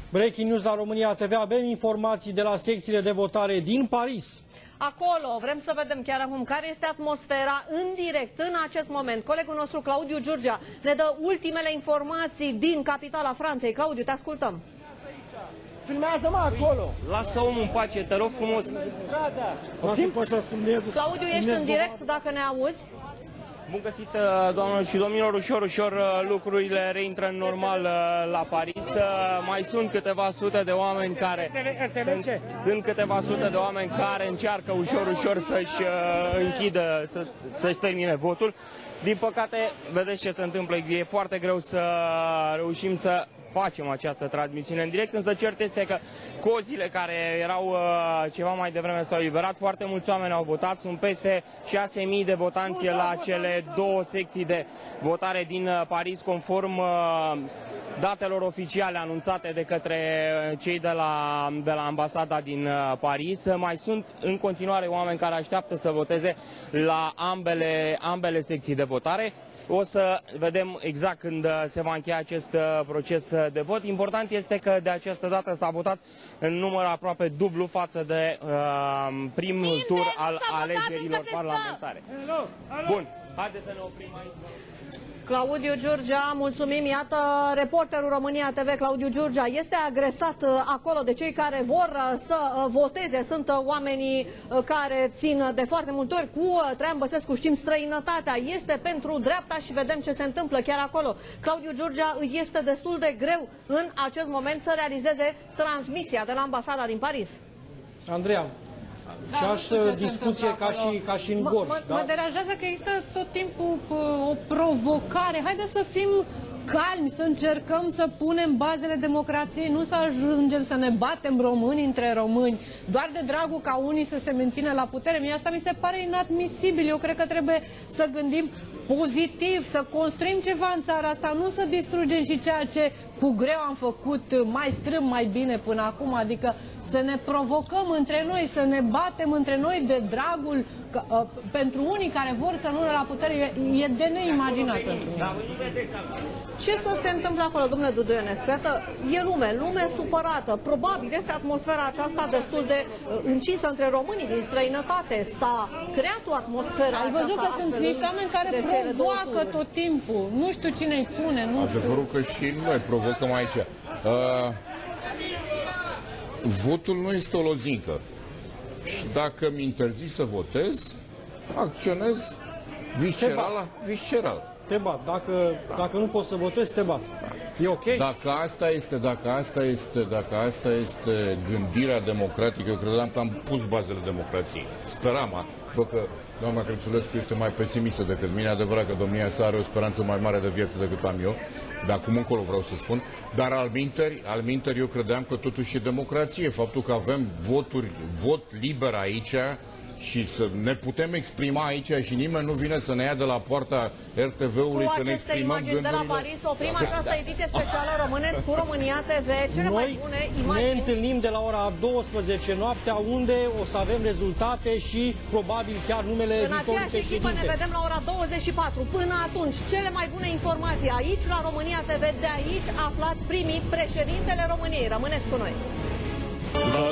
Breaking News la România TV, avem informații de la secțiile de votare din Paris. Acolo vrem să vedem chiar acum care este atmosfera în direct, în acest moment. Colegul nostru Claudiu Giurgea ne dă ultimele informații din capitala Franței. Claudiu, te ascultăm. Filmează-mă acolo! Lasă omul în pace, te rog frumos. Claudiu, ești în direct, dacă ne auzi? Bun găsit, doamnelor și domnilor, ușor lucrurile reintră în normal la Paris. Mai sunt câteva sute de oameni care încearcă ușor să-și închidă, să-și termine votul. Din păcate, vedeți ce se întâmplă, e foarte greu să reușim să facem această transmisiune în direct, însă cert este că cozile care erau ceva mai devreme s-au eliberat, foarte mulți oameni au votat, sunt peste 6.000 de votanți la cele două secții de votare din Paris, conform datelor oficiale anunțate de către cei de la ambasada din Paris. Mai sunt în continuare oameni care așteaptă să voteze la ambele secții de votare. O să vedem exact când se va încheia acest proces de vot. Important este că de această dată s-a votat în număr aproape dublu față de primul tur al alegerilor parlamentare. Bun, haideți să ne oprim aici. Claudiu Giurgea, mulțumim. Iată, reporterul România TV, Claudiu Giurgea, este agresat acolo de cei care vor să voteze. Sunt oamenii care țin de foarte multe ori cu Traian Băsescu. Știm, străinătatea este pentru dreapta și vedem ce se întâmplă chiar acolo. Claudiu Giurgea, este destul de greu în acest moment să realizeze transmisia de la ambasada din Paris. Andreea, aceeași discuție ca și în Gorj. Mă deranjează că există tot timpul o provocare. Haideți să fim calmi, să încercăm să punem bazele democrației, nu să ajungem să ne batem români între români, doar de dragul ca unii să se mențină la putere. Mie asta mi se pare inadmisibil. Eu cred că trebuie să gândim pozitiv, să construim ceva în țara asta, nu să distrugem și ceea ce cu greu am făcut mai strâmb, mai bine până acum, adică să ne provocăm între noi, să ne batem între noi de dragul, pentru unii care vor să nu la putere, e de neimaginat pentru mine. Ce să se întâmple acolo, domnule Dudu Ionescu? Iată, e lume supărată. Probabil este atmosfera aceasta destul de încinsă între românii din străinătate. S-a creat o atmosferă. Ai văzut că sunt niște oameni care provoacă tot timpul. Nu știu cine îi pune, nu știu. Adevărul că și noi provocăm aici. Votul nu este o lozincă. Și dacă mi interzici să votez, acționez visceral. Te bat. Dacă nu poți să votezi, te bat. E ok? Dacă asta este gândirea democratică, eu credeam că am pus bazele democrației. Speram, că doamna Crețulescu este mai pesimistă decât mine, adevărat că domnia sa are o speranță mai mare de viață decât am eu, de acum încolo vreau să spun, dar alminteri eu credeam că totuși e democrație, faptul că avem vot liber aici și să ne putem exprima aici și nimeni nu vine să ne ia de la poarta RTV-ului să ne exprimăm gândurile. De la Paris oprim această ediție specială. Rămâneți cu România TV, cele mai bune imagini. Ne întâlnim de la ora 12 noaptea, unde o să avem rezultate și probabil chiar numele viitorului președinte. În aceeași echipă ne vedem la ora 24. Până atunci, cele mai bune informații aici la România TV. De aici aflați primii președintele României. Rămâneți cu noi.